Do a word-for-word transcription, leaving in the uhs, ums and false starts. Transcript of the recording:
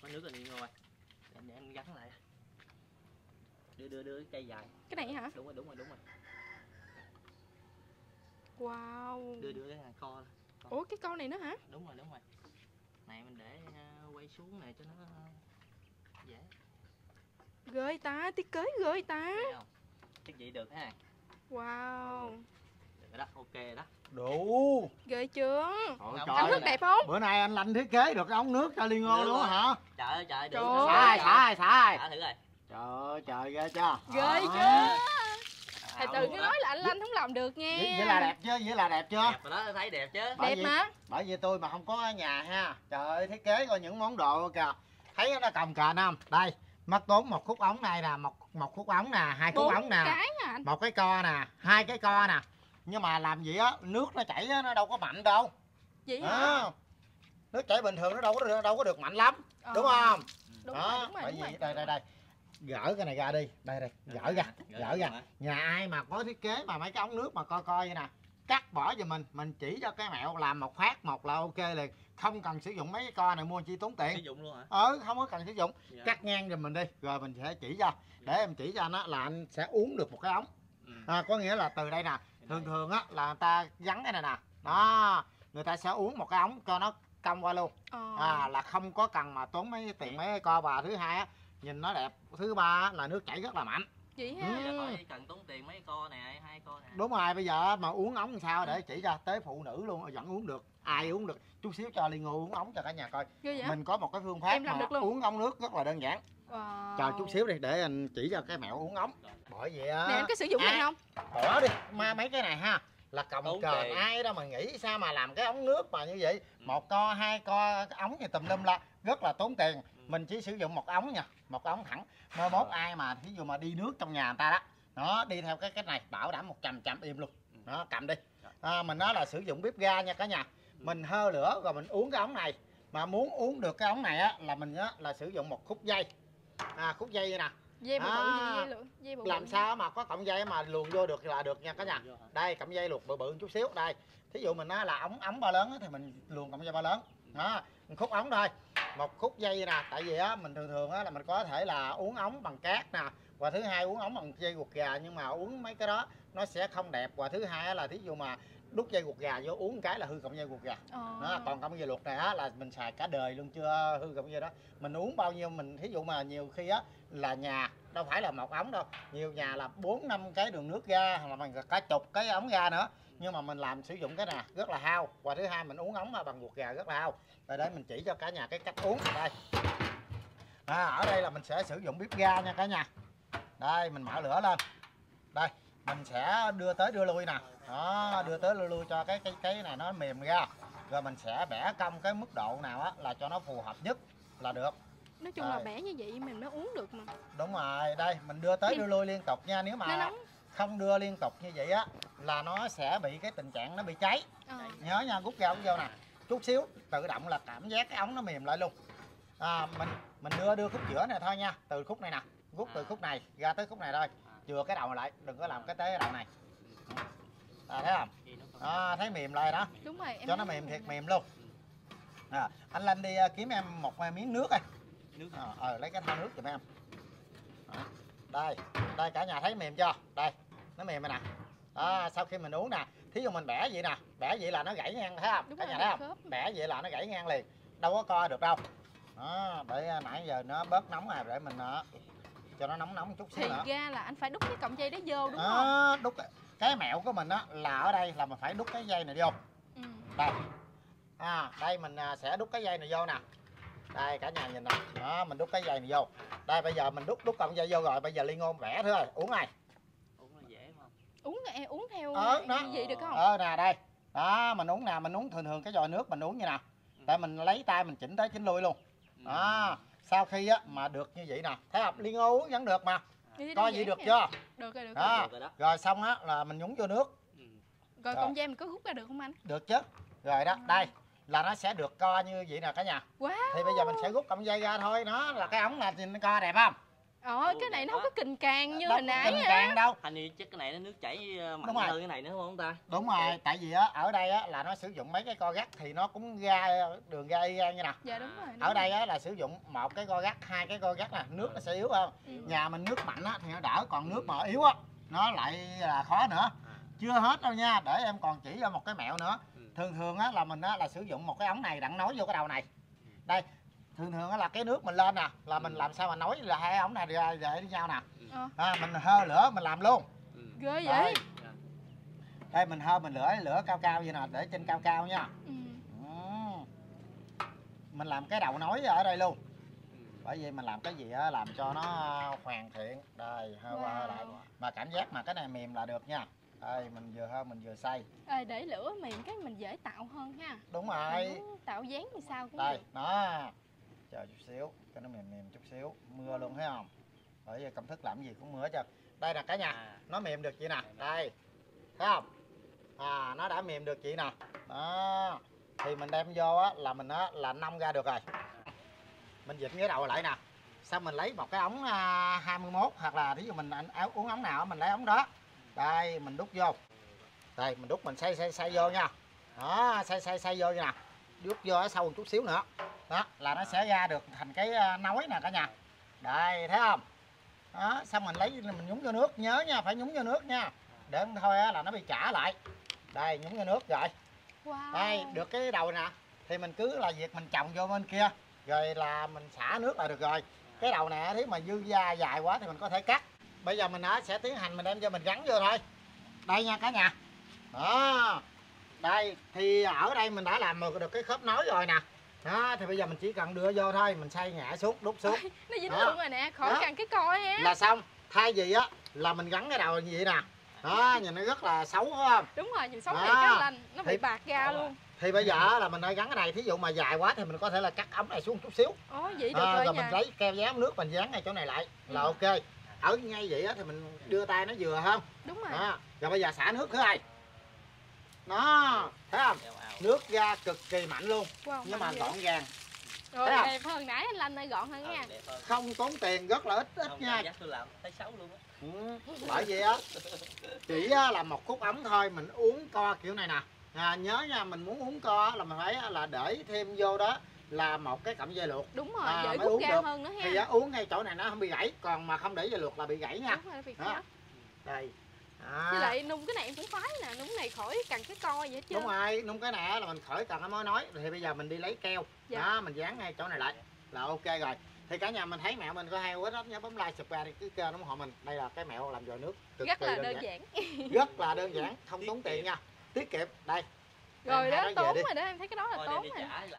có nước rồi đi ngồi. Để, để em gắn lại. Đưa đưa đưa cái cây dài. Cái này hả? Đúng rồi, đúng rồi, đúng rồi. Wow. Đưa đưa cái hàng co. Con. Ủa cái con này nữa hả? Đúng rồi, đúng rồi. Này mình để uh, quay xuống này cho nó uh, dễ. Ghê ta, thiết kế ghê ta. Chắc vậy được ha. Wow. Được rồi đó, ok đó. Đủ. Ghê chưa? Trời anh nước đẹp không? Bữa nay anh Lanh thiết kế được cái ống nước cho Liên Ngô luôn hả? Trời ơi trời, được. Xả ai, xả ai, xả ai. Xả thử rồi. Trời ơi, trời ghê chưa? Ghê chưa? Thầy Từ cứ nói là anh Lanh không làm được nha. Vậy, vậy là đẹp chứ, vậy là đẹp chưa? Đẹp rồi đó, thấy đẹp chứ. Bởi đẹp vì, mà. Bởi vì tôi mà không có nhà ha. Trời ơi, thiết kế coi những món đồ kìa. Thấy nó cồng kềnh không? Đây, mất tốn một khúc ống này nè, một một khúc ống nè, hai khúc ống nè. Cái à. Một cái co nè, hai cái co nè. Nhưng mà làm gì á, nước nó chảy á, nó đâu có mạnh đâu. Vậy hả? À, nước chảy bình thường nó đâu có đâu có được mạnh lắm, ờ. đúng không? Đúng đó, rồi, đúng rồi, bởi đúng vì rồi. đây đây đây. Gỡ cái này ra đi, đây đây, gỡ ra, gỡ ra. Nhà ai mà có thiết kế mà mấy cái ống nước mà coi coi vậy nè, cắt bỏ cho mình, mình chỉ cho cái mẹo làm một phát một là ok liền, không cần sử dụng mấy cái co này mua chi tốn tiền. Sử dụng luôn hả? Ừ, không có cần sử dụng. Dạ. Cắt ngang giùm mình đi, rồi mình sẽ chỉ cho. Để em chỉ cho nó là anh sẽ uống được một cái ống. Ừ. À, có nghĩa là từ đây nè, thường thường á là người ta gắn cái này nè, đó, người ta sẽ uống một cái ống cho nó cong qua luôn. Ờ. À, là không có cần mà tốn mấy tiền mấy cái co. Và thứ hai á, nhìn nó đẹp. Thứ ba là nước chảy rất là mạnh. Vậy ha? Ừ. Thôi cần tốn tiền mấy co nè, hai co nè. Đúng rồi, bây giờ mà uống ống làm sao để chỉ cho tới phụ nữ luôn vẫn uống được. Ai uống được. Chút xíu cho Liên Ngô uống ống cho cả nhà coi. Mình có một cái phương pháp mà uống ống nước rất là đơn giản. Wow. Chờ chút xíu đi để anh chỉ cho cái mẹo uống ống. Bởi vậy á. Nè anh có sử dụng này không? Bỏ đi, mà mấy cái này ha là cồng kềnh, ai đâu mà nghĩ sao mà làm cái ống nước mà như vậy. Một co, hai co ống thì tùm lum la, rất là tốn tiền. Mình chỉ sử dụng một ống nha, một ống thẳng. Mai mốt ai mà thí dụ mà đi nước trong nhà người ta đó, nó đi theo cái cách này bảo đảm một trăm trăm im luôn. Nó cầm đi. À, mình nói là sử dụng bếp ga nha cả nhà. Mình hơ lửa rồi mình uống cái ống này. Mà muốn uống được cái ống này á là mình á là sử dụng một khúc dây. À, khúc dây vậy nè. Dây bự bự gì dây bự bự. Làm sao mà có cọng dây mà luồn vô được là được nha cả nhà. Đây cọng dây luồn bự bự một chút xíu đây. Thí dụ mình á là ống ống ba lớn thì mình luồn cọng dây ba lớn. Đó, một khúc ống thôi. Một khúc dây nè, tại vì á mình thường thường á là mình có thể là uống ống bằng cát nè, và thứ hai uống ống bằng dây guộc gà, nhưng mà uống mấy cái đó nó sẽ không đẹp. Và thứ hai là thí dụ mà đút dây guộc gà vô uống một cái là hư cọng dây guộc gà. Ờ. Đó, còn cọng dây luộc này á là mình xài cả đời luôn chưa hư cọng dây đó. Mình uống bao nhiêu mình thí dụ mà nhiều khi á là nhà đâu phải là một ống đâu, nhiều nhà là bốn năm cái đường nước ra, hoặc là mình cả chục cái ống ra nữa. Nhưng mà mình làm sử dụng cái nè rất là hao. Và thứ hai mình uống ống bằng guộc gà rất là hao. Rồi để mình chỉ cho cả nhà cái cách uống đây. À, ở đây là mình sẽ sử dụng bếp ga nha cả nhà. Đây mình mở lửa lên. Đây mình sẽ đưa tới đưa lui nè. Đó, đưa tới đưa lui cho cái cái cái này nó mềm ra. Rồi mình sẽ bẻ cong cái mức độ nào á là cho nó phù hợp nhất là được. Nói chung đây. Là bẻ như vậy mình mới uống được mà. Đúng rồi, đây mình đưa tới đưa lui liên tục nha. Nếu mà không đưa liên tục như vậy á là nó sẽ bị cái tình trạng nó bị cháy. Ờ. Nhớ nha, rút ra ống vô nè. Chút xíu tự động là cảm giác cái ống nó mềm lại luôn. À, mình mình đưa đưa khúc giữa này thôi nha, từ khúc này nè, rút từ khúc này ra tới khúc này thôi, chừa cái đầu lại, đừng có làm cái tới cái đầu này. À, thấy không? À, thấy mềm lại đó. Đúng rồi, em cho nó mềm thiệt mềm luôn. À, anh Lanh đi kiếm em một miếng nước đây. Nước à, ờ, lấy cái thau nước giùm em. À, đây, đây cả nhà thấy mềm chưa? Đây, nó mềm rồi nè. À, sau khi mình uống nè, thí dụ mình bẻ vậy nè, bẻ vậy là nó gãy ngang, thấy không? Đúng cả rồi, nhà thấy không? khớp. Bẻ vậy là nó gãy ngang liền, đâu có co được đâu. Đó, để nãy giờ nó bớt nóng rồi, để mình uh, cho nó nóng nóng chút xíu thì nữa. Thì ra là anh phải đút cái cọng dây đó vô đúng à, không? Đút cái mẹo của mình á là ở đây là mình phải đút cái dây này vô. Ừ. Đây, à, đây mình sẽ đút cái dây này vô nè. Đây cả nhà nhìn nè, đó mình đút cái dây này vô. Đây bây giờ mình đút đút cọng dây vô rồi, bây giờ Liên Ngô vẽ thôi, uống này. Uống là dễ không? Uống em uống theo ờ, như vậy được không? Ờ nè đây. Đó, mình uống nè, mình uống thường thường cái vòi nước mình uống như nè. Tại mình lấy tay mình chỉnh tới chỉnh lui luôn. Đó, sau khi á mà được như vậy nè, thấy không? Liên Ngô uống vẫn được mà. Coi vậy được chưa? Được rồi, được đó. rồi. Rồi xong á là mình nhúng vô nước. Rồi cọng dây mình có rút ra được không anh? Được chứ. Rồi đó, đây là nó sẽ được co như vậy nè cả nhà. Wow. Thì bây giờ mình sẽ rút cọng dây ra thôi, nó là cái ống là nhìn co đẹp không? Ờ, cái này nó không có kình càng như Đâu hồi có nãy kình á. càng đâu. Hình như chắc cái này nó nước chảy ờ, Đúng mạnh rồi. hơn cái này nữa không ta? Đúng rồi, tại vì á ở đây á là nó sử dụng mấy cái co gắt thì nó cũng ra đường ra y gan như nè. Dạ đúng rồi. đúng Ở đây rồi. á là sử dụng một cái co gắt, hai cái co gắt nè, nước nó sẽ yếu hơn. Ừ. Nhà mình nước mạnh á thì nó đỡ, còn nước mà yếu á nó lại là khó nữa. Chưa hết đâu nha, để em còn chỉ cho một cái mẹo nữa. Thường thường á là mình á là sử dụng một cái ống này đặng nối vô cái đầu này. Đây, thường thường á là cái nước mình lên nè, là mình làm sao mà nối là hai ống này ra để với nhau nè. Ờ. À, mình hơ lửa mình làm luôn. Ghê Đây. vậy. Đây mình hơ mình lửa lửa cao cao vậy nè, để trên cao cao nha. Ừ. Ừ. Mình làm cái đầu nối ở đây luôn. Bởi vì mình làm cái gì á làm cho nó hoàn thiện. Đây, hơ qua hơ lại. Wow. Mà cảm giác mà cái này mềm là được nha. Đây, mình vừa hơ mình vừa xay. Ê, để lửa mềm cái mình dễ tạo hơn ha. Đúng rồi. Nó tạo dáng như sao cũng Đây, được. đó. Chờ chút xíu, cho nó mềm mềm chút xíu. Mưa luôn thấy không? Bởi vì công thức làm gì cũng mưa hết trơn. Đây nè cả nhà, À. nó mềm được chị nè. Đây. Thấy không? À, nó đã mềm được chị nè. Đó. Thì mình đem vô á là mình á là nông ra được rồi. Mình vịn cái đầu lại nè. Xong mình lấy một cái ống à, hai mươi mốt hoặc là thí dụ mình ăn áo uống ống nào mình lấy ống đó. Đây, mình đút vô. Đây, mình đút mình xay xay xay vô nha. Đó, xay xay xay vô nha. Đút vô ở sâu một chút xíu nữa. Đó, là nó sẽ ra được thành cái à, nối nè cả nhà. Đây, thấy không? Đó, xong mình lấy mình nhúng vô nước, nhớ nha, phải nhúng vô nước nha. Để không thôi á là nó bị trả lại. Đây, nhúng vô nước rồi. Wow. Đây, được cái đầu nè. Thì mình cứ là việc mình trồng vô bên kia. Rồi là mình xả nước là được rồi. Cái đầu nè, nếu mà dư da dài quá thì mình có thể cắt. Bây giờ mình á, sẽ tiến hành mình đem cho mình gắn vô thôi. Đây nha cả nhà. Đó. Đây, thì ở đây mình đã làm được cái khớp nối rồi nè. Đó, thì bây giờ mình chỉ cần đưa vô thôi. Mình xay nhẹ xuống, đút xuống. Nó dính Đó. luôn rồi nè, khỏi Đó. cần cái coi ha. Là xong. Thay vì á, là mình gắn cái đầu như vậy nè. Đó, nhìn nó rất là xấu phải không? Đúng rồi, nhìn xấu Đó. thiệt á Lanh. Nó bị Thì- bạc ra luôn. Thì bây giờ là mình đã gắn cái này, thí dụ mà dài quá thì mình có thể là cắt ống này xuống một chút xíu. Ồ, vậy được À, rồi rồi nha. mình lấy keo dán nước mình dán ngay chỗ này lại là Ừ. ok. Ở ngay vậy á thì mình đưa tay nó vừa không? Đúng rồi. Đó. Rồi bây giờ xả nước thứ hai. Đó, thấy không? Eo ào. Nước ra cực kỳ mạnh luôn, Wow, nhưng mà mạnh gọn vậy. gàng, Rồi thấy không? đẹp hơn nãy anh Lanh ơi, gọn hơn Ờ, nha. đẹp hơn. không tốn tiền, rất là ít ít Không, nha. cảm giác tôi làm thấy xấu luôn á. Ừ. Bởi vì á chỉ á, là một khúc ống thôi mình uống co kiểu này nè. À, nhớ nha, mình muốn uống co á, là mình phải á, là để thêm vô đó là một cái cọng dây luộc. Đúng rồi, À, dễ mới rút uống ra được. hơn nữa ha. Thì á, uống ngay chỗ này nó không bị gãy, còn mà không để dây luộc là bị gãy nha. Đúng rồi, việc Đó. đó. Đây. Với À. lại nung cái này em cũng khoái nè, nung cái này khỏi cần cái coi vậy hết trơn. Đúng rồi, nung cái này á là mình khỏi cần cái mối nói. Thì bây giờ mình đi lấy keo. Dạ. Đó, mình dán ngay chỗ này lại là ok rồi. Thì cả nhà mình thấy mẹo mình có hay quá đó, nhớ bấm like subscribe đi, cứ kêu ủng hộ mình. Đây là cái mẹo làm dồi nước cực Rất kỳ là đơn giản. Rất là đơn giản, không tốn tiền nha. Tiết kiệm. Đây. Rồi Em đó, hai nói về tốn đi. rồi đó, em thấy cái đó là Thôi đem tốn đi rồi. trả